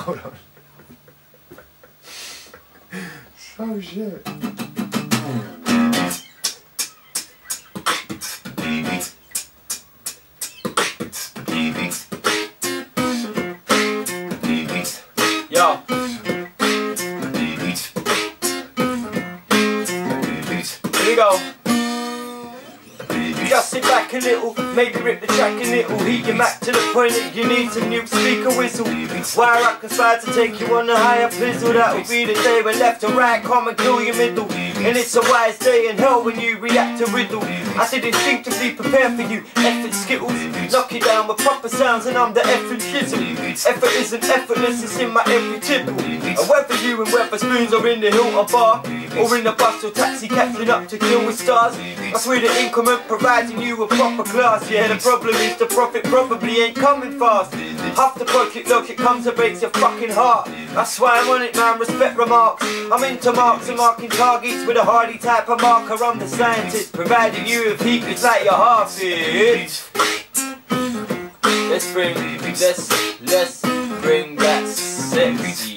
Hold on. So shit. Yo. Here we go. Just sit back a little, maybe rip the track a little. Heat your Mac to the point that you need some new speaker whistle. Wire up conspired to take you on a higher pizzle. That'll be the day when left and right come and kill your middle. And it's a wise day in hell when you react to riddle. I did instinctively prepare for you, effort skittles. Knock it down with proper sounds and I'm the effort shizzle. Effort isn't effortless, it's in my every tipple. And whether you and Weatherspoons are in the Hilton bar, or in a bus or taxi captain up to kill with stars, I swear the Inkrument providing you a proper class. Yeah, the problem is the profit probably ain't coming fast. Half the pocket logic comes and breaks your fucking heart. That's why I'm on it, man, respect remarks. I'm into marks and marking targets with a hardy type of marker. I'm the scientist, providing you with heat, it's like your heart is. Let's bring that sexy.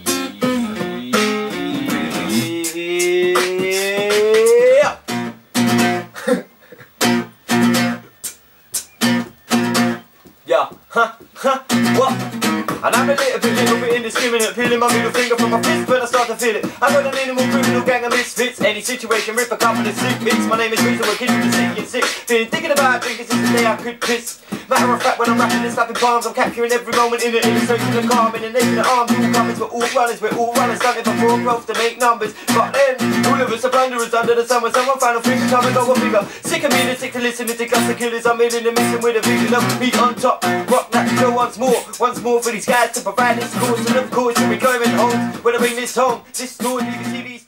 Yeah, what? And I'm a little bit indiscriminate, peeling my middle finger from my fist when I start to feel it. I got an animal criminal gang of misfits. Any situation, rip a couple of sick bits. My name is Reason, we're kidding, sick and sick. Feeling thinking about drinking since the day I could piss. Matter of fact, when I'm rapping and slapping palms, I'm capturing every moment in it, illustration of calm. In the nation of arms, all comers, we're all runners, stunting for full growth to make numbers. But then, all of us are blunderers under the sun when someone final finger come and go a figure. Sick of being sick to listening to classic killers. I'm in the mission with a vision of me on top. Rock that show once more for these guys to provide this course. And of course, you're recurring homes when I bring this home. This story, you can see these